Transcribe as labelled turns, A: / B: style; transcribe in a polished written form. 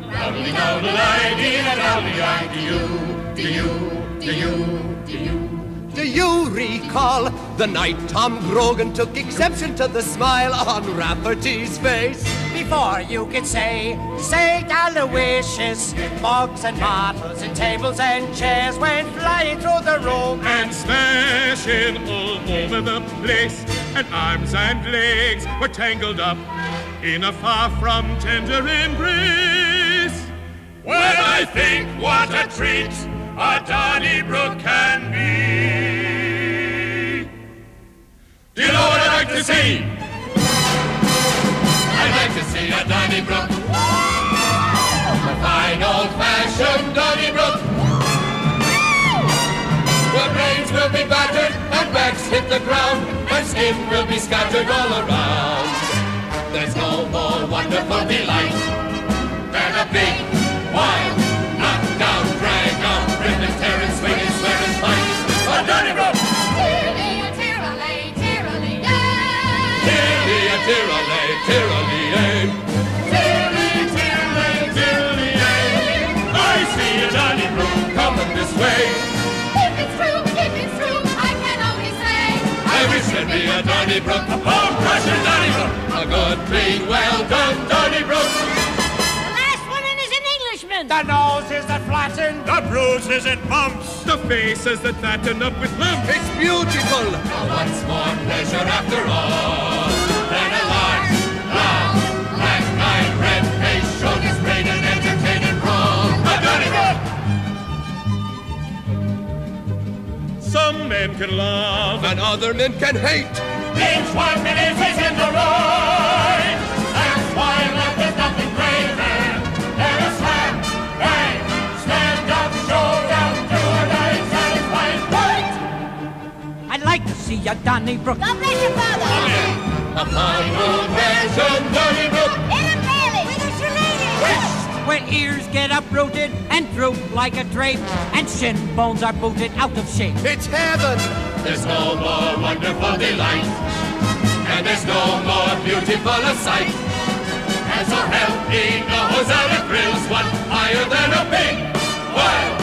A: Do you recall the night Tom Grogan took exception to the smile on Rafferty's face?
B: Before you could say Aloysius, mugs and bottles and tables and chairs went flying through the room
C: and smashing all over the place, and arms and legs were tangled up in a far from tender embrace. When I think what a treat a Donnybrook can be. Do you know what I'd like to see? I'd like to see a Donnybrook, a fine old-fashioned Donnybrook, where brains will be battered and backs hit the ground and skin will be scattered all around. There's no more wonderful delight than a big, wild, knock-down, drag-out, rip and tear and swing and swear and fight a Donnybrook. Tirrally, tirrally, I see a Donnybrook coming this way.
D: If it's true, I can only say
C: I wish there'd be a Donnybrook, a bone-crushing Donnybrook, a good, clean, well-done Donnybrook.
D: The last one is an Englishman.
B: The nose is that flattened,
C: the bruises it bumps, the faces that fatten up with lumps.
A: It's beautiful.
C: What's more pleasure after all than a large, loud, black-eyed, red-faced, shoulder-sprayed and entertaining brawl? A Donnybrook! Some men can love
A: And other men can hate.
C: Each one believes he's in the right. That's why love is nothing greater than a slap, bang, stand up, showdown, do or die, satisfied fight.
B: I'd like to see a Donnybrook.
D: God bless your father.
C: A fine old-fashioned Donnybrook,
D: In a valley with a shillelagh.
B: Where ears get uprooted and droop like a drape, and shin bones are booted out of shape.
A: It's heaven.
C: there's no more wonderful delight, and there's no more beautiful a sight. And so help me, no Hosanna grills one higher than a big wild